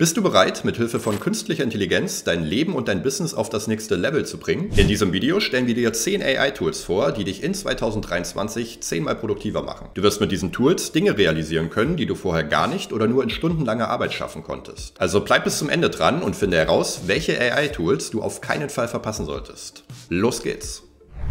Bist du bereit, mit Hilfe von künstlicher Intelligenz dein Leben und dein Business auf das nächste Level zu bringen? In diesem Video stellen wir dir 10 AI-Tools vor, die dich in 2023 10-mal produktiver machen. Du wirst mit diesen Tools Dinge realisieren können, die du vorher gar nicht oder nur in stundenlanger Arbeit schaffen konntest. Also bleib bis zum Ende dran und finde heraus, welche AI-Tools du auf keinen Fall verpassen solltest. Los geht's!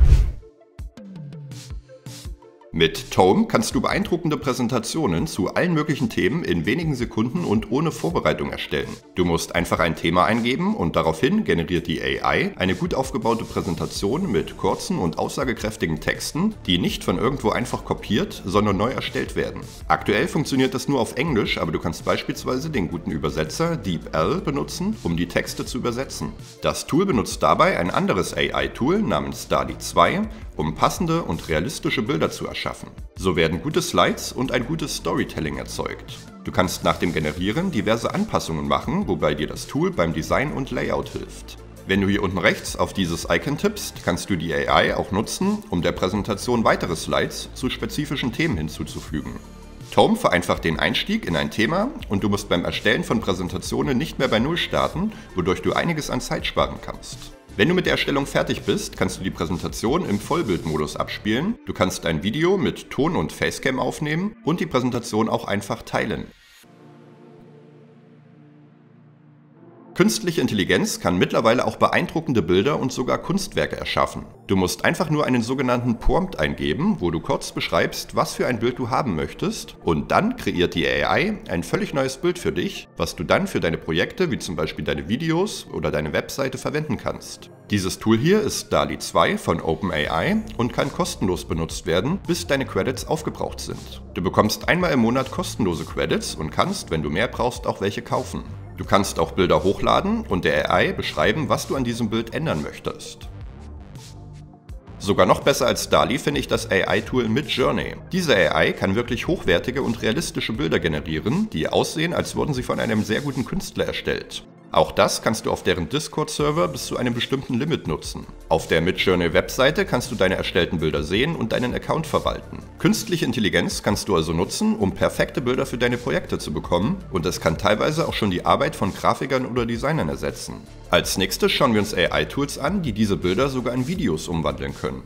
Mit Tome kannst du beeindruckende Präsentationen zu allen möglichen Themen in wenigen Sekunden und ohne Vorbereitung erstellen. Du musst einfach ein Thema eingeben und daraufhin generiert die AI eine gut aufgebaute Präsentation mit kurzen und aussagekräftigen Texten, die nicht von irgendwo einfach kopiert, sondern neu erstellt werden. Aktuell funktioniert das nur auf Englisch, aber du kannst beispielsweise den guten Übersetzer DeepL benutzen, um die Texte zu übersetzen. Das Tool benutzt dabei ein anderes AI-Tool namens DALL-E 2, um passende und realistische Bilder zu erschaffen. So werden gute Slides und ein gutes Storytelling erzeugt. Du kannst nach dem Generieren diverse Anpassungen machen, wobei dir das Tool beim Design und Layout hilft. Wenn du hier unten rechts auf dieses Icon tippst, kannst du die AI auch nutzen, um der Präsentation weitere Slides zu spezifischen Themen hinzuzufügen. Tome vereinfacht den Einstieg in ein Thema und du musst beim Erstellen von Präsentationen nicht mehr bei Null starten, wodurch du einiges an Zeit sparen kannst. Wenn du mit der Erstellung fertig bist, kannst du die Präsentation im Vollbildmodus abspielen. Du kannst ein Video mit Ton und Facecam aufnehmen und die Präsentation auch einfach teilen. Künstliche Intelligenz kann mittlerweile auch beeindruckende Bilder und sogar Kunstwerke erschaffen. Du musst einfach nur einen sogenannten Prompt eingeben, wo du kurz beschreibst, was für ein Bild du haben möchtest, und dann kreiert die AI ein völlig neues Bild für dich, was du dann für deine Projekte, wie zum Beispiel deine Videos oder deine Webseite, verwenden kannst. Dieses Tool hier ist DALL-E 2 von OpenAI und kann kostenlos benutzt werden, bis deine Credits aufgebraucht sind. Du bekommst einmal im Monat kostenlose Credits und kannst, wenn du mehr brauchst, auch welche kaufen. Du kannst auch Bilder hochladen und der AI beschreiben, was du an diesem Bild ändern möchtest. Sogar noch besser als DALL-E finde ich das AI-Tool Midjourney. Diese AI kann wirklich hochwertige und realistische Bilder generieren, die aussehen, als wurden sie von einem sehr guten Künstler erstellt. Auch das kannst du auf deren Discord-Server bis zu einem bestimmten Limit nutzen. Auf der Midjourney-Webseite kannst du deine erstellten Bilder sehen und deinen Account verwalten. Künstliche Intelligenz kannst du also nutzen, um perfekte Bilder für deine Projekte zu bekommen, und es kann teilweise auch schon die Arbeit von Grafikern oder Designern ersetzen. Als nächstes schauen wir uns AI-Tools an, die diese Bilder sogar in Videos umwandeln können.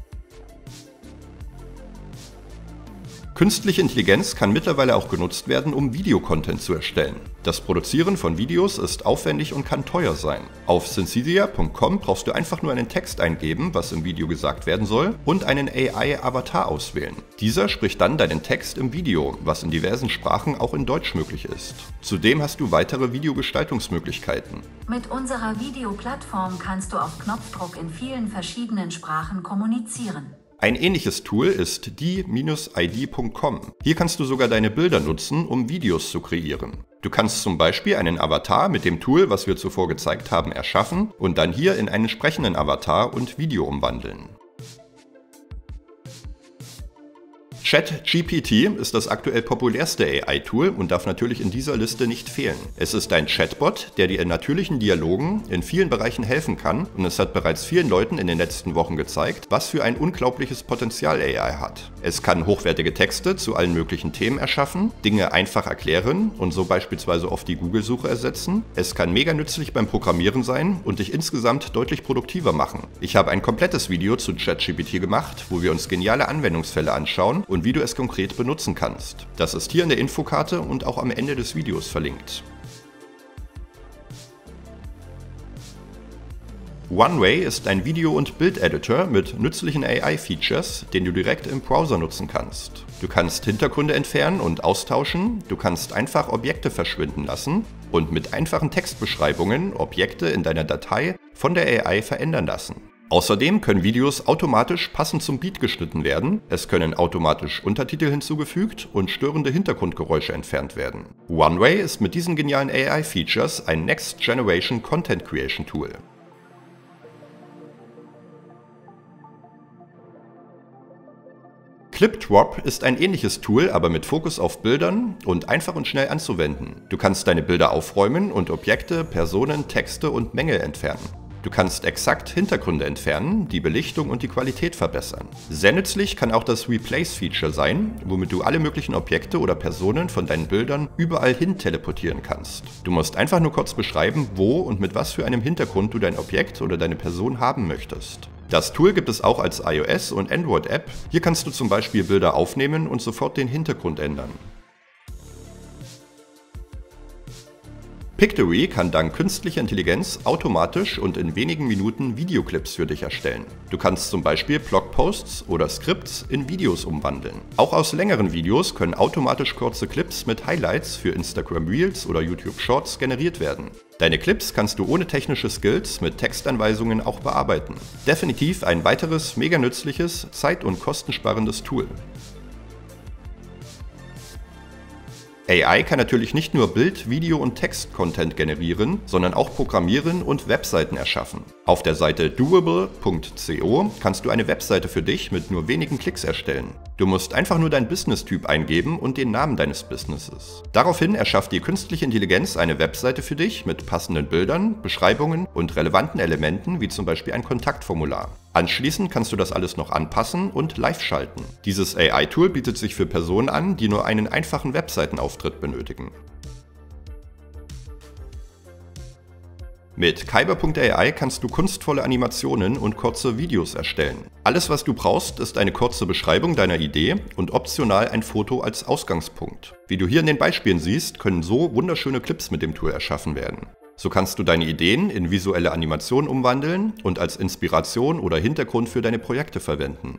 Künstliche Intelligenz kann mittlerweile auch genutzt werden, um Videocontent zu erstellen. Das Produzieren von Videos ist aufwendig und kann teuer sein. Auf Synthesia.com brauchst du einfach nur einen Text eingeben, was im Video gesagt werden soll, und einen AI-Avatar auswählen. Dieser spricht dann deinen Text im Video, was in diversen Sprachen auch in Deutsch möglich ist. Zudem hast du weitere Videogestaltungsmöglichkeiten. Mit unserer Videoplattform kannst du auf Knopfdruck in vielen verschiedenen Sprachen kommunizieren. Ein ähnliches Tool ist die-id.com. Hier kannst du sogar deine Bilder nutzen, um Videos zu kreieren. Du kannst zum Beispiel einen Avatar mit dem Tool, was wir zuvor gezeigt haben, erschaffen und dann hier in einen sprechenden Avatar und Video umwandeln. ChatGPT ist das aktuell populärste AI-Tool und darf natürlich in dieser Liste nicht fehlen. Es ist ein Chatbot, der dir in natürlichen Dialogen in vielen Bereichen helfen kann, und es hat bereits vielen Leuten in den letzten Wochen gezeigt, was für ein unglaubliches Potenzial AI hat. Es kann hochwertige Texte zu allen möglichen Themen erschaffen, Dinge einfach erklären und so beispielsweise oft die Google-Suche ersetzen. Es kann mega nützlich beim Programmieren sein und dich insgesamt deutlich produktiver machen. Ich habe ein komplettes Video zu ChatGPT gemacht, wo wir uns geniale Anwendungsfälle anschauen und wie du es konkret benutzen kannst. Das ist hier in der Infokarte und auch am Ende des Videos verlinkt. OneWay ist ein Video- und Bildeditor mit nützlichen AI-Features, den du direkt im Browser nutzen kannst. Du kannst Hintergründe entfernen und austauschen, du kannst einfach Objekte verschwinden lassen und mit einfachen Textbeschreibungen Objekte in deiner Datei von der AI verändern lassen. Außerdem können Videos automatisch passend zum Beat geschnitten werden, es können automatisch Untertitel hinzugefügt und störende Hintergrundgeräusche entfernt werden. OneWay ist mit diesen genialen AI-Features ein Next Generation Content Creation Tool. ClipDrop ist ein ähnliches Tool, aber mit Fokus auf Bildern und einfach und schnell anzuwenden. Du kannst deine Bilder aufräumen und Objekte, Personen, Texte und Mängel entfernen. Du kannst exakt Hintergründe entfernen, die Belichtung und die Qualität verbessern. Sehr nützlich kann auch das Replace-Feature sein, womit du alle möglichen Objekte oder Personen von deinen Bildern überall hin teleportieren kannst. Du musst einfach nur kurz beschreiben, wo und mit was für einem Hintergrund du dein Objekt oder deine Person haben möchtest. Das Tool gibt es auch als iOS- und Android-App. Hier kannst du zum Beispiel Bilder aufnehmen und sofort den Hintergrund ändern. Pictory kann dank künstlicher Intelligenz automatisch und in wenigen Minuten Videoclips für dich erstellen. Du kannst zum Beispiel Blogposts oder Skripts in Videos umwandeln. Auch aus längeren Videos können automatisch kurze Clips mit Highlights für Instagram Reels oder YouTube Shorts generiert werden. Deine Clips kannst du ohne technische Skills mit Textanweisungen auch bearbeiten. Definitiv ein weiteres mega nützliches, zeit- und kostensparendes Tool. AI kann natürlich nicht nur Bild-, Video- und Text-Content generieren, sondern auch programmieren und Webseiten erschaffen. Auf der Seite doable.co kannst du eine Webseite für dich mit nur wenigen Klicks erstellen. Du musst einfach nur deinen Business-Typ eingeben und den Namen deines Businesses. Daraufhin erschafft die künstliche Intelligenz eine Webseite für dich mit passenden Bildern, Beschreibungen und relevanten Elementen wie zum Beispiel ein Kontaktformular. Anschließend kannst du das alles noch anpassen und live schalten. Dieses AI-Tool bietet sich für Personen an, die nur einen einfachen Webseitenauftritt benötigen. Mit Kyber.ai kannst du kunstvolle Animationen und kurze Videos erstellen. Alles, was du brauchst, ist eine kurze Beschreibung deiner Idee und optional ein Foto als Ausgangspunkt. Wie du hier in den Beispielen siehst, können so wunderschöne Clips mit dem Tool erschaffen werden. So kannst du deine Ideen in visuelle Animationen umwandeln und als Inspiration oder Hintergrund für deine Projekte verwenden.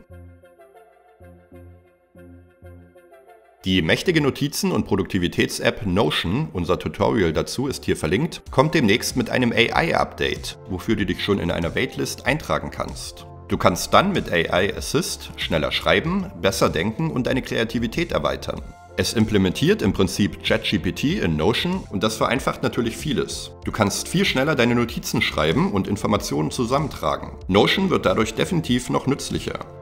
Die mächtige Notizen- und Produktivitäts-App Notion, unser Tutorial dazu ist hier verlinkt, kommt demnächst mit einem AI-Update, wofür du dich schon in einer Waitlist eintragen kannst. Du kannst dann mit AI Assist schneller schreiben, besser denken und deine Kreativität erweitern. Es implementiert im Prinzip ChatGPT in Notion und das vereinfacht natürlich vieles. Du kannst viel schneller deine Notizen schreiben und Informationen zusammentragen. Notion wird dadurch definitiv noch nützlicher.